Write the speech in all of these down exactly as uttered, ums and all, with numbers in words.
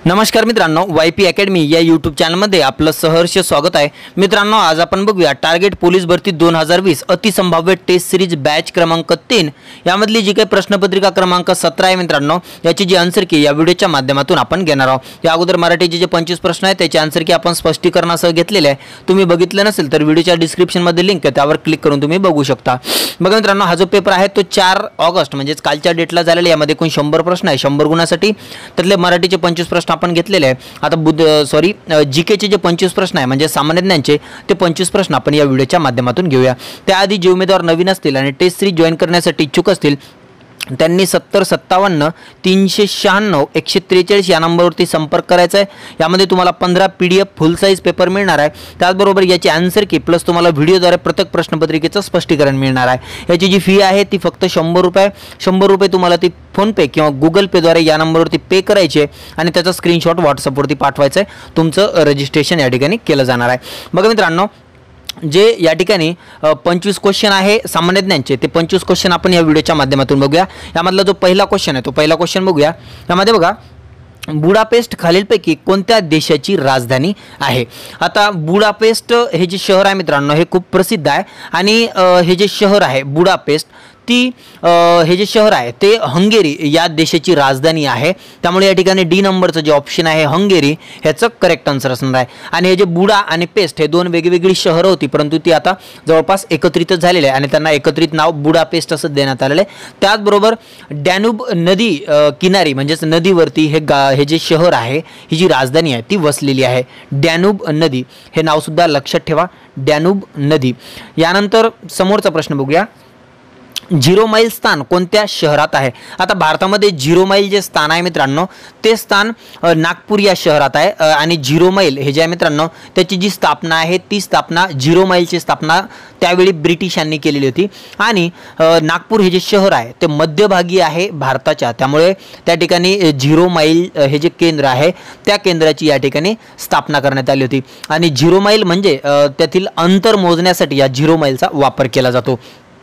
नमस्कार मित्रांनो, Y P academy या यूट्यूब चॅनलमध्ये आपलं सहर्ष स्वागत आहे। मित्रांनो, आज आपण बघूया टार्गेट पोलीस भरती दोन हजार वीस अतिसंभाव्य टेस्ट सिरीज बॅच क्रमांक तीन यामधली जी काही प्रश्नपत्रिका क्रमांक सतरा आहे मित्रांनो, याची जी आन्सर की या व्हिडिओच्या माध्यमातून आपण घेणार आहोत। या अगोदर मराठीचे जे पंचवीस प्रश्न आहेत त्याचे आन्सर की आपण स्पष्टीकरणासह घेतलेले आहे। तुम्ही बघितलं नसेल तर व्हिडिओच्या डिस्क्रिप्शनमध्ये लिंक आहे, त्यावर क्लिक करून तुम्ही बघू शकता। बघा मित्रांनो, हा जो पेपर आहे तो चार ऑगस्ट म्हणजे कालच्या डेटला झालेला। यामध्ये एकूण शंभर प्रश्न आहे, शंभर गुणासाठी त्यातले मराठीचे पंचवीस प्रश्न आपण घेतलेले आहे। आता बुध सॉरी जीकेचे जे पंचवीस प्रश्न आहे म्हणजे सामान्य ज्ञानचे ते पंचवीस प्रश्न आपण या व्हिडिओच्या माध्यमातून घेऊया। त्याआधी जे उमेदवार नवीन असतील आणि टेस्ट सिरीज जॉईन करण्यासाठी इच्छुक असतील त्यांनी सत्तर सत्तावन्न तीनशे शहाण्णव एकशे त्रेचाळीस या नंबरवरती संपर्क करायचा आहे। यामध्ये तुम्हाला पंधरा P D F full size paper मिळणार आहे। त्याचबरोबर याची आन्सर की प्लस तुम्हाला व्हिडिओद्वारे प्रत्येक प्रश्नपत्रिकेचं स्पष्टीकरण मिळणार आहे। याची जी फी आहे ती फक्त शंभर रुपये शंभर रुपये तुम्हाला ती फोनपे किंवा गुगल पेद्वारे या नंबरवरती पे करायचे आणि त्याचा स्क्रीनशॉट व्हॉट्सअपवरती पाठवायचा आहे। तुमचं रजिस्ट्रेशन या ठिकाणी केलं जाणार आहे। बघा मित्रांनो, जे या ठिकाणी पंचवीस क्वेश्चन आहे सामान्य ज्ञानचे ते पंचवीस क्वेश्चन आपण या व्हिडिओच्या माध्यमातून बघूया। यामधला जो पहिला क्वेश्चन आहे तो पहिला क्वेश्चन बघूया। यामध्ये बघा, बुडापेस्ट खालीलपैकी कोणत्या देशाची राजधानी आहे? आता बुडापेस्ट हे जे शहर आहे मित्रांनो हे खूप प्रसिद्ध आहे आणि हे जे शहर आहे बुडापेस्ट ती हे जे शहर आहे ते हंगेरी या देशाची राजधानी आहे। त्यामुळे या ठिकाणी डी नंबरचं जे ऑप्शन आहे हंगेरी ह्याचं करेक्ट आन्सर असणार आहे। आणि हे जे बुडा आणि पेस्ट हे दोन वेगवेगळी शहरं होती परंतु ती आता जवळपास एकत्रितच झालेले आहे आणि त्यांना एकत्रित नाव बुडापेस्ट असं देण्यात आलेलं आहे। त्याचबरोबर डॅन्यूब नदी किनारी म्हणजेच नदीवरती हे गा हे जे शहर आहे ही जी राजधानी आहे ती वसलेली आहे। डॅन्यूब नदी हे नाव सुद्धा लक्षात ठेवा, डॅन्यूब नदी। यानंतर समोरचा प्रश्न बघूया, झिरो माईल स्थान कोणत्या शहरात आहे? आता भारतामध्ये झिरो माईल जे स्थान आहे मित्रांनो ते स्थान नागपूर या शहरात आहे आणि झिरो माईल हे जे आहे मित्रांनो त्याची जी स्थापना आहे ती स्थापना झिरो माईलची स्थापना त्यावेळी ब्रिटिशांनी केलेली होती आणि नागपूर हे जे शहर आहे ते मध्यभागी आहे भारताच्या, त्यामुळे त्या ठिकाणी झिरो माईल हे जे केंद्र आहे त्या केंद्राची या ठिकाणी स्थापना करण्यात आली होती आणि झिरो माईल म्हणजे त्यातील अंतर मोजण्यासाठी या झिरो माईलचा वापर केला जातो।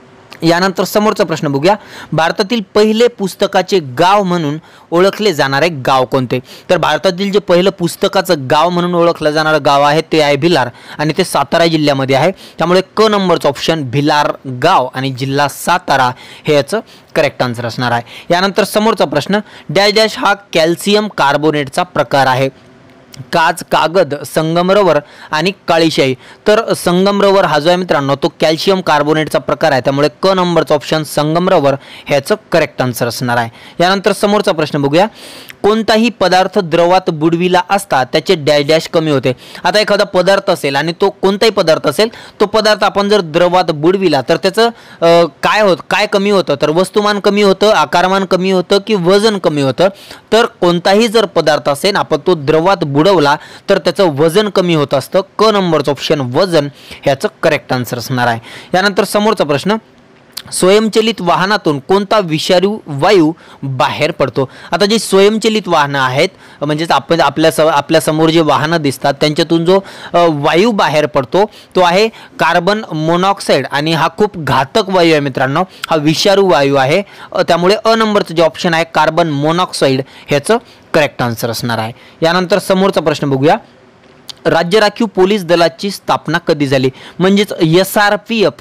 यानंतर समोरचा प्रश्न बघूया, भारतातील पहिले पुस्तकाचे गाव म्हणून ओळखले जाणारे गाव कोणते? तर भारतातील जे पहिलं पुस्तकाचं गाव म्हणून ओळखलं जाणारं गाव आहे ते आहे भिलार आणि ते सातारा जिल्ह्यामध्ये आहे। त्यामुळे क नंबरचं ऑप्शन भिलार गाव आणि जिल्हा सातारा हे याचं करेक्ट आन्सर असणार आहे। यानंतर समोरचा प्रश्न, डॅश डॅश हा कॅल्शियम कार्बोनेटचा प्रकार आहे? काच, कागद, संगमरवर आणि काळीशाई। तर संगमरवर हा जो आहे मित्रांनो तो कॅल्शियम कार्बोनेटचा प्रकार आहे, त्यामुळे क नंबरचा ऑप्शन संगमरवर ह्याचं करेक्ट आन्सर असणार आहे। यानंतर समोरचा प्रश्न बघूया, कोणताही पदार्थ द्रवात बुडविला असता त्याचे डॅश डॅश कमी होते? आता एखादा पदार्थ असेल आणि तो कोणताही पदार्थ असेल तो पदार्थ आपण जर द्रवात बुडविला तर त्याचं काय होत काय कमी होतं? तर वस्तुमान कमी होतं, आकारमान कमी होतं की वजन कमी होतं? तर कोणताही जर पदार्थ असेल आपण तो द्रवात बुडवला तर त्याचं वजन कमी होत असतं। क नंबरचं ऑप्शन वजन ह्याचं करेक्ट आन्सर असणार आहे। यानंतर समोरचा प्रश्न, स्वयंचलित वाहनातून कोणता विषारी वायू बाहेर पडतो? आता जी स्वयंचलित वाहनं आहेत म्हणजेच आपण आपल्या स आपल्या समोर जे वाहनं दिसतात त्यांच्यातून जो वायू बाहेर पडतो तो आहे कार्बन मोनॉक्साईड आणि हा खूप घातक वायू आहे मित्रांनो, हा विषारू वायू आहे। त्यामुळे अ नंबरचं जे ऑप्शन आहे कार्बन मोनॉक्साईड ह्याचं करेक्ट आन्सर असणार आहे। यानंतर समोरचा प्रश्न बघूया, राज्य राखीव पोलीस दलाची स्थापना कधी झाली? म्हणजेच S R P F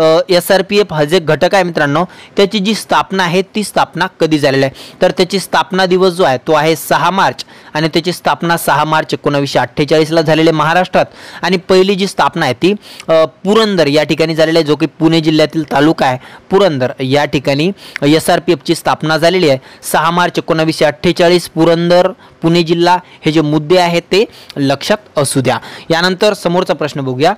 S R P F हा जे घटक आहे मित्रांनो त्याची जी स्थापना आहे ती स्थापना कधी झालेली आहे? तर त्याची स्थापना दिवस जो आहे तो आहे सहा मार्च आणि त्याची स्थापना सहा मार्च एकोणावीसशे अठ्ठेचाळीसला झालेली आहे महाराष्ट्रात। आणि पहिली जी स्थापना आहे ती पुरंदर या ठिकाणी झालेली आहे, जो की पुणे जिल्ह्यातील तालुका आहे पुरंदर या ठिकाणी एस आर पी एफची स्थापना झालेली आहे सहा मार्च एकोणावीसशे अठ्ठेचाळीस पुरंदर पुणे जिल्हा। हे जे मुद्दे आहेत ते लक्षात असू द्या। यानंतर समोरचा प्रश्न बघूया,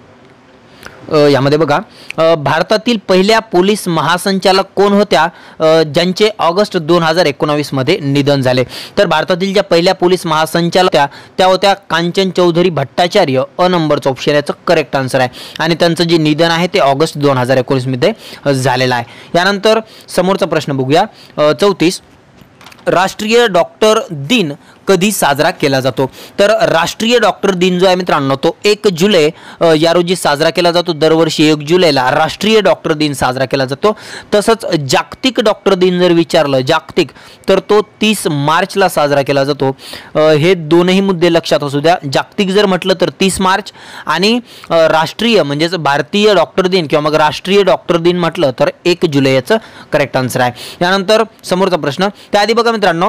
यामध्ये बघा, भारतातील पहिल्या पोलीस महासंचालक कोण होत्या ज्यांचे ऑगस्ट दोन हजार एकोणावीस मध्ये निधन झाले? तर भारतातील ज्या पहिल्या पोलीस महासंचालक त्या त्या होत्या कांचन चौधरी भट्टाचार्य। अ नंबरचं ऑप्शन याचं करेक्ट आन्सर आहे आणि त्यांचं जे निधन आहे ते ऑगस्ट दोन हजार एकोणीस मध्ये झालेलं आहे। यानंतर समोरचा प्रश्न बघूया, चौतीस, राष्ट्रीय डॉक्टर दिन कधी साजरा केला जातो? तर राष्ट्रीय डॉक्टर दिन जो आहे मित्रांनो तो एक जुलै या रोजी साजरा केला जातो। दरवर्षी एक जुलैला राष्ट्रीय डॉक्टर दिन साजरा केला जातो। तसंच जागतिक डॉक्टर दिन जर विचारलं जागतिक तर तो तीस मार्चला साजरा केला जातो। हे दोनही मुद्दे लक्षात असू द्या। जागतिक जर म्हटलं तर तीस मार्च आणि राष्ट्रीय म्हणजेच भारतीय डॉक्टर दिन किंवा मग राष्ट्रीय डॉक्टर दिन म्हटलं तर एक जुलै याचं करेक्ट आन्सर आहे। यानंतर समोरचा प्रश्न, त्याआधी बघा मित्रांनो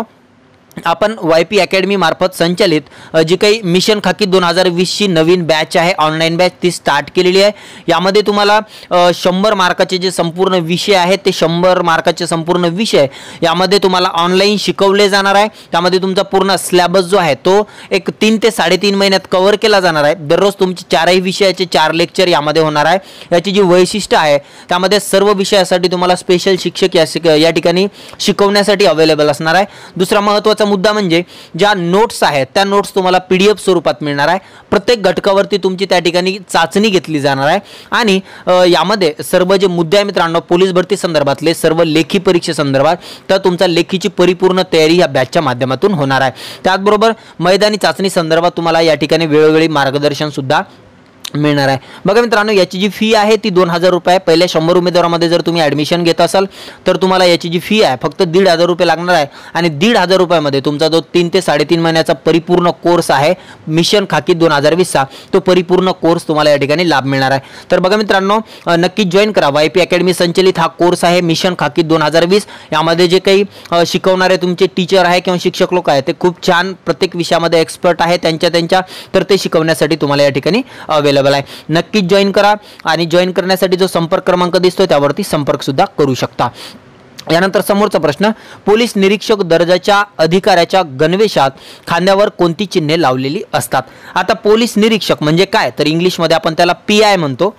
आपण वाय पी अकॅडमी मार्फत संचालित जी काही मिशन खाकी दोन हजार वीसची नवीन बॅच आहे ऑनलाईन बॅच ती स्टार्ट केलेली आहे। यामध्ये तुम्हाला शंभर मार्काचे जे संपूर्ण विषय आहेत ते शंभर मार्काचे संपूर्ण विषय यामध्ये तुम्हाला ऑनलाईन शिकवले जाणार आहे। त्यामध्ये तुमचा पूर्ण सिलेबस जो आहे तो एक तीन ते साडेतीन महिन्यात कव्हर केला जाणार आहे। दररोज तुमचे चारही विषयाचे चार लेक्चर यामध्ये होणार आहे। याची जी वैशिष्ट्य आहे त्यामध्ये सर्व विषयासाठी तुम्हाला स्पेशल शिक्षक या या ठिकाणी शिकवण्यासाठी अवेलेबल असणार आहे। दुसरा महत्त्वाचा मुद्दा म्हणजे ज्या नोट्स आहेत त्या नोट्स तुम्हाला पीडीएफ स्वरूपात मिळणार आहे। प्रत्येक घटकावरती तुमची त्या ठिकाणी चाचणी घेतली जाणार आहे आणि यामध्ये सर्व जे मुद्दे आहे मित्रांनो पोलीस भरती संदर्भातले सर्व लेखी परीक्षे संदर्भात तर तुमचा लेखीची परिपूर्ण तयारी या बॅचच्या माध्यमातून होणार आहे। त्याचबरोबर मैदानी चाचणी संदर्भात तुम्हाला या ठिकाणी वेळोवेळी मार्गदर्शन सुद्धा मिळणार आहे। बघा मित्रांनो याची जी फी आहे ती दोन हजार रुपये आहे। पहिल्या शंभर उमेदवारांमध्ये जर तुम्ही ॲडमिशन घेत असाल तर तुम्हाला याची जी फी आहे फक्त दीड हजार रुपये लागणार आहे आणि दीड हजार रुपयामध्ये तुमचा जो तीन ते साडेतीन महिन्याचा परिपूर्ण कोर्स आहे मिशन खाकी दोन हजार वीसचा तो परिपूर्ण कोर्स तुम्हाला या ठिकाणी लाभ मिळणार आहे। तर बघा मित्रांनो नक्की जॉईन करा। वाय पी अकॅडमी संचलित हा कोर्स आहे मिशन खाकी दोन हजार वीस। यामध्ये जे काही शिकवणारे तुमचे टीचर आहे किंवा शिक्षक लोक आहेत ते खूप छान प्रत्येक विषयामध्ये एक्सपर्ट आहे त्यांच्या त्यांच्या तर ते शिकवण्यासाठी तुम्हाला या ठिकाणी अवेलेबल आहे। नक्कीच जॉईन करा आणि जॉईन करण्यासाठी जो संपर्क क्रमांक दिसतोय त्यावरती संपर्क सुद्धा करू शकता। यानंतर समोरचा प्रश्न, पोलीस निरीक्षक दर्जाच्या अधिकाऱ्याच्या गणवेशात खांद्यावर कोणती चिन्हे लावलेली असतात? आता पोलीस निरीक्षक म्हणजे काय तर इंग्लिशमध्ये आपण त्याला पी आय म्हणतो।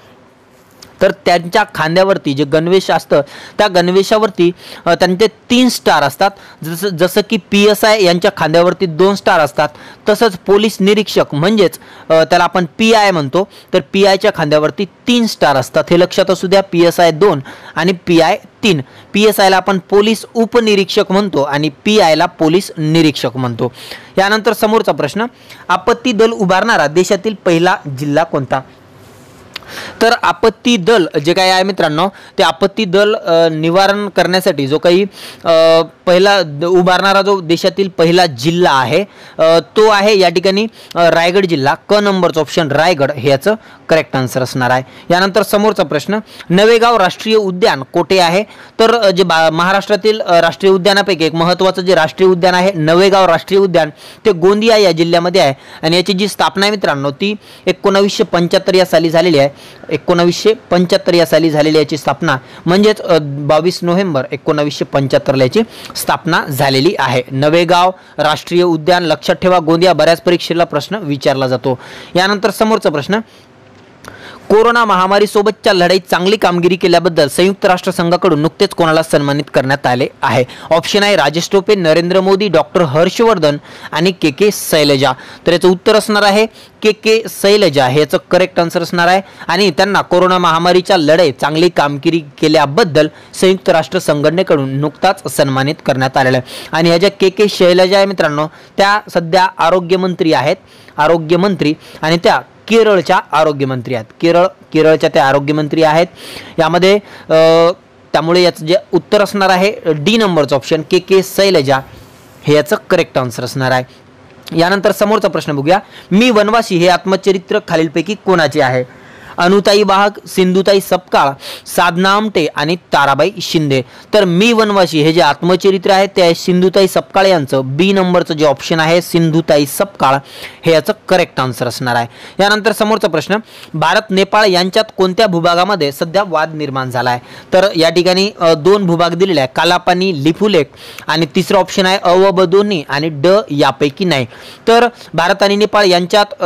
तर त्यांच्या खांद्यावरती जे गणवेश असतं त्या गणवेशावरती त्यांचे तीन स्टार असतात। जसं जसं की पी एस आय यांच्या खांद्यावरती दोन स्टार असतात तसंच पोलीस निरीक्षक म्हणजेच त्याला आपण पी आय म्हणतो तर पी आयच्या खांद्यावरती तीन स्टार असतात। हे लक्षात असू द्या। पी एस आय दोन आणि पी आय तीन। पी एस आयला आपण पोलीस उपनिरीक्षक म्हणतो आणि पी आयला पोलीस निरीक्षक म्हणतो। यानंतर समोरचा प्रश्न, आपत्ती दल उभारणारा देशातील पहिला जिल्हा कोणता? तर आपत्ती दल जे काय आहे मित्रांनो ते आपत्ती दल निवारण करण्यासाठी जो काही पहिला उभारणारा जो देशातील पहिला जिल्हा आहे तो आहे या ठिकाणी रायगड जिल्हा। क नंबरचं ऑप्शन रायगड हे याचं करेक्ट आन्सर असणार आहे। यानंतर समोरचा प्रश्न, नवेगाव राष्ट्रीय उद्यान कोठे आहे? तर जे महाराष्ट्रातील राष्ट्रीय उद्यानापैकी एक महत्त्वाचं जे राष्ट्रीय उद्यान आहे नवेगाव राष्ट्रीय उद्यान ते गोंदिया या जिल्ह्यामध्ये आहे आणि याची जी स्थापना आहे मित्रांनो ती एकोणावीसशे पंच्याहत्तर या साली झालेली आहे। एकोणावीसशे पंच्याहत्तर या साली झालेली याची स्थापना म्हणजेच बावीस नोव्हेंबर एकोणावीसशे पंच्याहत्तरला याची स्थापना झालेली आहे। नवेगाव राष्ट्रीय उद्यान लक्षात ठेवा। गोंदिया बऱ्याच परीक्षेला प्रश्न विचारला जातो। यानंतर समोरचा प्रश्न, कोरोना महामारी सोबतच्या लढाईत चांगली कामगिरी केल्याबद्दल संयुक्त राष्ट्र संघाकडून नुकतेच कोणाला सन्मानित करण्यात आले आहे? ऑप्शन आहे राजेश टोपे, नरेंद्र मोदी, डॉक्टर हर्षवर्धन आणि के के शैलजा। तर याचं उत्तर असणार आहे के के शैलजा हे याचं करेक्ट आन्सर असणार आहे आणि त्यांना कोरोना महामारीच्या लढाईत चांगली कामगिरी केल्याबद्दल संयुक्त राष्ट्र संघटनेकडून नुकताच सन्मानित करण्यात आलेलं आहे। आणि ह्या ज्या के के शैलजा आहे मित्रांनो त्या सध्या आरोग्यमंत्री आहेत आरोग्यमंत्री आणि त्या केरळच्या आरोग्यमंत्री आहेत। केरळ केरळच्या त्या आरोग्यमंत्री आहेत। यामध्ये त्यामुळे याचं जे उत्तर असणार आहे डी नंबरचं ऑप्शन के के शैलजा हे याचं करेक्ट आन्सर असणार आहे। यानंतर समोरचा प्रश्न बघूया, मी वनवासी हे आत्मचरित्र खालीलपैकी कोणाचे आहे? अनुताई वाहक, सिंधुताई सपकाळ, साधना आमटे आणि ताराबाई शिंदे। तर मी वनवासी हे जे आत्मचरित्र आहे ते सिंधुताई सपकाळ यांचं। बी नंबरचं जे ऑप्शन आहे सिंधुताई सपकाळ हे याचं करेक्ट आन्सर असणार आहे। यानंतर समोरचा प्रश्न, भारत नेपाळ यांच्यात कोणत्या भूभागामध्ये सध्या वाद निर्माण झाला आहे? तर या ठिकाणी दोन भूभाग दिलेले आहे कालापानी लिपुलेख आणि तिसरा ऑप्शन आहे अ व ब दोन्ही आणि ड यापैकी नाही। तर भारत आणि नेपाळ यांच्यात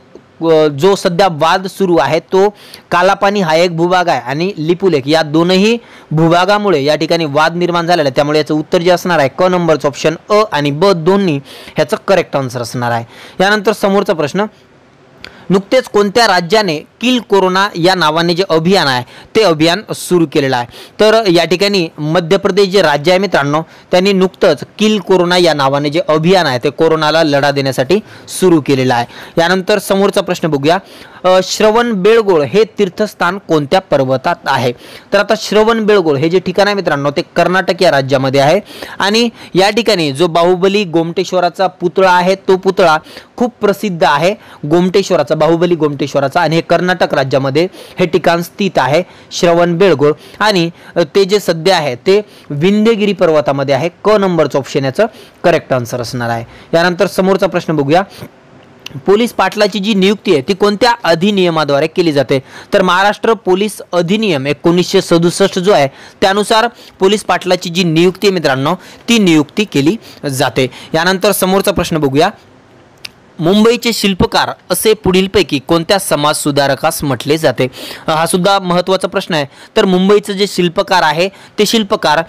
जो सध्या वाद सुरू आहे तो कालापानी हा एक भूभाग आहे आणि लिपुलेख या दोनही भूभागामुळे या ठिकाणी वाद निर्माण झालेला आहे। त्यामुळे याचं उत्तर जे असणार आहे क नंबरचं ऑप्शन अ आणि ब दोन्ही ह्याचं करेक्ट आन्सर असणार आहे। यानंतर समोरचा प्रश्न, नुकतेच कोणत्या राज्याने किल कोरोना या नावाने जे अभियान आहे ते अभियान सुरू केलेलं आहे? तर या ठिकाणी मध्य प्रदेश जे राज्य आहे मित्रांनो, त्यांनी नुकतंच किल कोरोना या नावाने जे अभियान आहे ते कोरोनाला लढा देण्यासाठी सुरू केलेलं आहे। यानंतर समोरचा प्रश्न बघूया, श्रवणबेळगोळ हे तीर्थस्थान कोणत्या पर्वतात आहे? तर आता श्रवणबेळगोळ हे जे ठिकाण आहे मित्रांनो ते कर्नाटक या राज्यामध्ये आहे आणि या ठिकाणी जो बाहुबली गोमटेश्वराचा पुतळा आहे तो पुतळा खूप प्रसिद्ध आहे, गोमटेश्वराचा, बाहुबली गोमटेश्वराचा, आणि हे कर्नाटक राज्यामध्ये हे ठिकाण स्थित आहे श्रवणबेळगोळ आणि ते जे सध्या आहे ते विंध्यगिरी पर्वतामध्ये आहे। क नंबरचं ऑप्शन याचं करेक्ट आन्सर असणार आहे। यानंतर समोरचा प्रश्न बघूया, पोलीस पाटलाची जी नियुक्ती आहे ती कोणत्या अधिनियमाद्वारे केली जाते? तर महाराष्ट्र पोलीस अधिनियम एकोणीसशे सदुसष्ट जो आहे त्यानुसार पोलीस पाटलाची जी नियुक्ती आहे मित्रांनो ती नियुक्ती केली जाते। यानंतर समोरचा प्रश्न बघूया, मुंबईचे शिल्पकार असे पुढीलपैकी कोणत्या समाज सुधारकास म्हटले जाते? हा सुद्धा महत्त्वाचा प्रश्न आहे। तर मुंबईचे जे शिल्पकार आहे ते शिल्पकार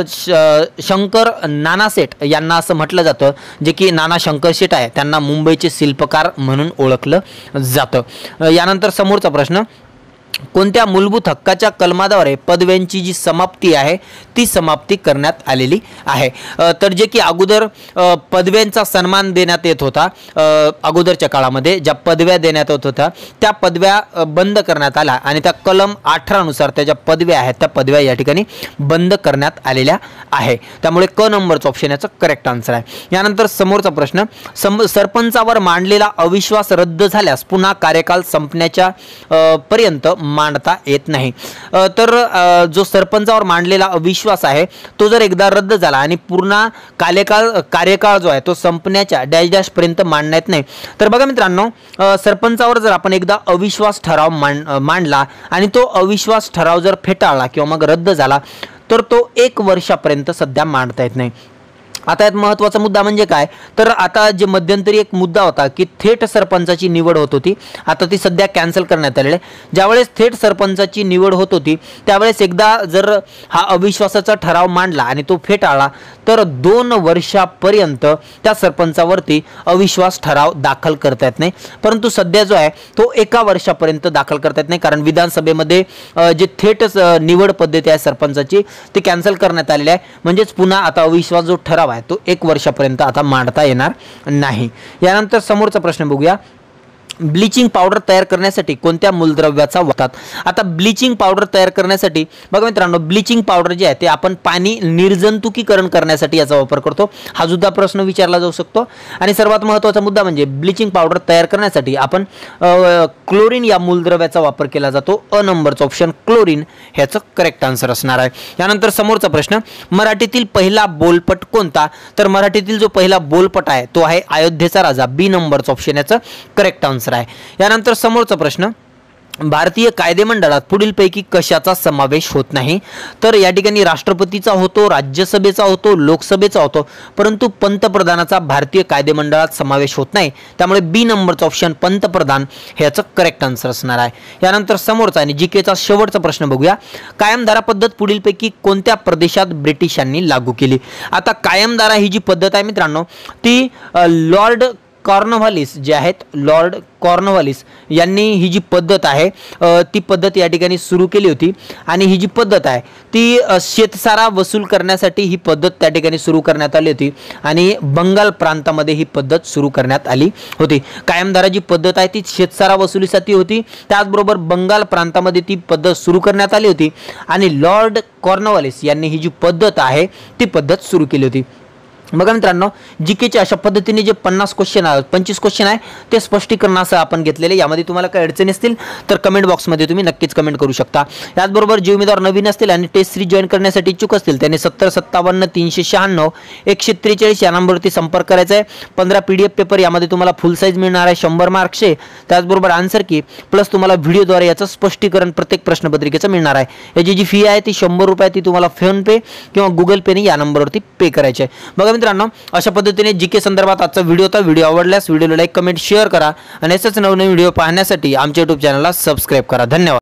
शंकर नानाशेठ यांना असं म्हटलं जातं, जे की नाना शंकर शेठ आहे त्यांना मुंबईचे शिल्पकार म्हणून ओळखलं जातं। यानंतर समोरचा प्रश्न, कोणत्या मूलभूत हक्काच्या कलमाद्वारे पदव्यांची जी समाप्ती आहे ती समाप्ती करण्यात आलेली आहे? तर जे की अगोदर पदव्यांचा सन्मान देण्यात येत होता, अगोदरच्या काळामध्ये ज्या पदव्या देण्यात येत होत्या त्या पदव्या बंद करण्यात आल्या आणि त्या कलम अठरा नुसार त्या ज्या पदव्या आहेत त्या पदव्या या ठिकाणी बंद करण्यात आलेल्या आहे। त्यामुळे क नंबरचं ऑप्शन याचं करेक्ट आन्सर आहे। यानंतर समोरचा प्रश्न, सरपंचावर मांडलेला अविश्वास रद्द झाल्यास पुन्हा कार्यकाल संपण्याच्या पर्यंत मांडता येत नाही। तर जो सरपंचावर मांडलेला अविश्वास आहे तो जर एकदा रद्द झाला आणि पूर्ण कार्यकाळ कार्यकाळ जो आहे तो संपण्याच्या डॅश डॅश पर्यंत मांडण्यात येत नाही। तर बघा मित्रांनो, सरपंचावर जर आपण एकदा अविश्वास ठराव मांडला आणि तो अविश्वास ठराव जर फेटाळला किंवा मग रद्द झाला तर तो एक वर्षापर्यंत सध्या मांडता येत नाही। आता यात महत्त्वाचा मुद्दा म्हणजे काय, तर आता जे मध्यंतरी एक मुद्दा होता की थेट सरपंचाची निवड होत होती, आता ती सध्या कॅन्सल करण्यात आलेली आहे। ज्यावेळेस थेट सरपंचाची निवड होत होती त्यावेळेस एकदा जर हा अविश्वासाचा ठराव मांडला आणि तो फेटाळला तर दोन वर्षापर्यंत त्या सरपंचावरती अविश्वास ठराव दाखल करता येत नाही, परंतु सध्या जो आहे तो एका वर्षापर्यंत दाखल करता येत नाही, कारण विधानसभेमध्ये जे थेट निवड पद्धती आहे सरपंचाची ती कॅन्सल करण्यात आलेली आहे। म्हणजेच पुन्हा आता अविश्वास जो ठराव आहे तो एक वर्षापर्यंत आता मांडता येणार नाही। यानंतर समोरचा प्रश्न बघूया, ब्लीचिंग पावडर तयार करण्यासाठी कोणत्या मूलद्रव्याचा वापरतात? आता ब्लीचिंग पावडर तयार करण्यासाठी बघा मित्रांनो, ब्लीचिंग पावडर जे आहे ते आपण पाणी निर्जंतुकीकरण करण्यासाठी याचा वापर करतो, हा सुद्धा प्रश्न विचारला जाऊ शकतो। आणि सर्वात महत्त्वाचा मुद्दा म्हणजे ब्लीचिंग पावडर तयार करण्यासाठी आपण क्लोरीन या मूलद्रव्याचा वापर केला जातो। अ नंबरचं ऑप्शन क्लोरीन ह्याचं करेक्ट आन्सर असणार आहे। यानंतर समोरचा प्रश्न, मराठीतील पहिला बोलपट कोणता? तर मराठीतील जो पहिला बोलपट आहे तो आहे अयोध्येचा राजा, बी नंबरचं ऑप्शन याचं करेक्ट आन्सर आहे। यानंतर समोरचा प्रश्न, भारतीय कायदेमंडळात पुढीलपैकी कशाचा समावेश होत नाही? तर या ठिकाणी राष्ट्रपतीचा होतो, राज्यसभेचा होतो, लोकसभेचा होतो, परंतु पंतप्रधानाचा भारतीय कायदेमंडळात समावेश होत नाही, त्यामुळे बी नंबरचा ऑप्शन पंतप्रधान ह्याचं करेक्ट आन्सर असणार आहे। यानंतर समोरचा आणि जीकेचा शेवटचा प्रश्न बघूया, कायमधारा पद्धत पुढीलपैकी कोणत्या प्रदेशात ब्रिटिशांनी लागू केली? आता कायमधारा ही जी पद्धत आहे मित्रांनो ती लॉर्ड कॉर्नवालिस जे आहेत, लॉर्ड कॉर्नवालिस यांनी ही जी पद्धत आहे ती पद्धत या ठिकाणी सुरू केली होती आणि ही जी पद्धत आहे ती शेतसारा वसूल करण्यासाठी ही पद्धत त्या ठिकाणी सुरू करण्यात आली होती आणि बंगाल प्रांतामध्ये ही पद्धत सुरू करण्यात आली होती। कायमधारा जी पद्धत आहे ती शेतसारा वसुलीसाठी होती, त्याचबरोबर बंगाल प्रांतामध्ये ती पद्धत सुरू करण्यात आली होती आणि लॉर्ड कॉर्नवालिस यांनी ही जी पद्धत आहे ती पद्धत सुरू केली होती। बघा मित्रांनो, जीकेचे अशा पद्धतीने जे पन्नास क्वेश्चन आहेत, पंचवीस क्वेश्चन आहे ते स्पष्टीकरणासह आपण घेतलेले। यामध्ये तुम्हाला काही अडचणी असतील तर कमेंट बॉक्समध्ये तुम्ही नक्कीच कमेंट करू शकता। याचबरोबर जे उमेदवार नवीन असतील आणि टेस्ट सिरीज जॉईन करण्यासाठी इच्छुक असतील त्यांनी सत्तर सत्तावन्न तीनशे शहाण्णव एकशे त्रेचाळीस या नंबरवरती संपर्क करायचा आहे। पंधरा पी डी एफ पेपर यामध्ये तुम्हाला फुल साईज मिळणार आहे, शंभर मार्क्सचे, त्याचबरोबर आन्सर की प्लस तुम्हाला व्हिडिओद्वारे याचं स्पष्टीकरण प्रत्येक प्रश्नपत्रिकेचं मिळणार आहे। याची जी फी आहे ती शंभर रुपये ती तुम्हाला फोन पे किंवा गुगल पेने या नंबरवरती पे करायचे आहे। बघा मित्रांनो, अशा पद्धतीने जीके संदर्भात आजचा व्हिडिओ होता। व्हिडिओ आवडल्यास व्हिडिओला लाईक कमेंट शेअर करा आणि असेच नवनवीन व्हिडिओ पाहण्यासाठी आमच्या यूट्यूब चॅनलला सबस्क्राईब करा। धन्यवाद।